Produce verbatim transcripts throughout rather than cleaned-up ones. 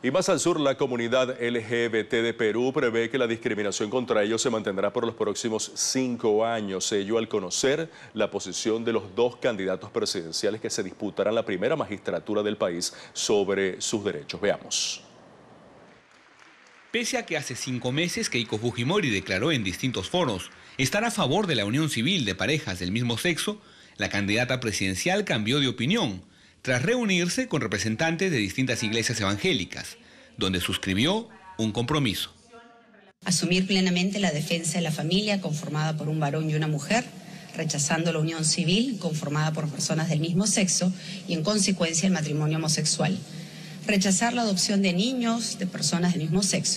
Y más al sur, la comunidad L G B T de Perú prevé que la discriminación contra ellos se mantendrá por los próximos cinco años. Ello al conocer la posición de los dos candidatos presidenciales que se disputarán la primera magistratura del país sobre sus derechos. Veamos. Pese a que hace cinco meses Keiko Fujimori declaró en distintos foros estar a favor de la unión civil de parejas del mismo sexo, la candidata presidencial cambió de opinión tras reunirse con representantes de distintas iglesias evangélicas, donde suscribió un compromiso. Asumir plenamente la defensa de la familia conformada por un varón y una mujer, rechazando la unión civil conformada por personas del mismo sexo y en consecuencia el matrimonio homosexual. Rechazar la adopción de niños de personas del mismo sexo.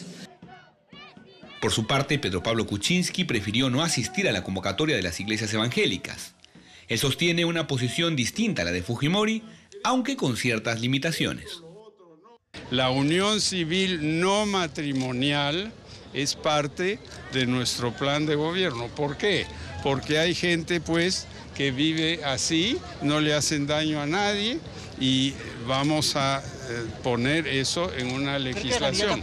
Por su parte, Pedro Pablo Kuczynski prefirió no asistir a la convocatoria de las iglesias evangélicas. Él sostiene una posición distinta a la de Fujimori, aunque con ciertas limitaciones. La unión civil no matrimonial es parte de nuestro plan de gobierno. ¿Por qué? Porque hay gente pues que vive así, no le hacen daño a nadie y vamos a poner eso en una legislación.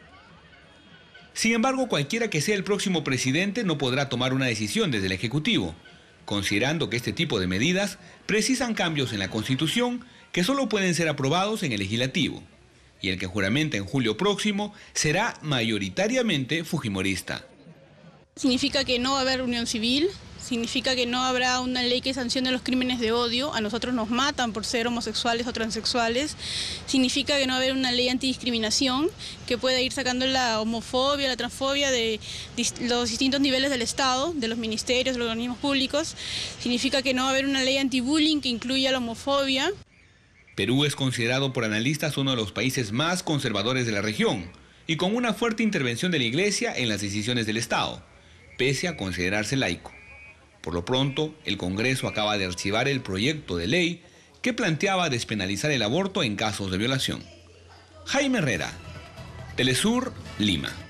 Sin embargo, cualquiera que sea el próximo presidente no podrá tomar una decisión desde el Ejecutivo, considerando que este tipo de medidas precisan cambios en la Constitución que solo pueden ser aprobados en el Legislativo, y el que juramenta en julio próximo será mayoritariamente fujimorista. Significa que no va a haber unión civil, significa que no habrá una ley que sancione los crímenes de odio, a nosotros nos matan por ser homosexuales o transexuales, significa que no va a haber una ley antidiscriminación que pueda ir sacando la homofobia, la transfobia de los distintos niveles del Estado, de los ministerios, de los organismos públicos, significa que no va a haber una ley antibullying que incluya la homofobia. Perú es considerado por analistas uno de los países más conservadores de la región y con una fuerte intervención de la Iglesia en las decisiones del Estado, pese a considerarse laico. Por lo pronto, el Congreso acaba de archivar el proyecto de ley que planteaba despenalizar el aborto en casos de violación. Jaime Herrera, Telesur, Lima.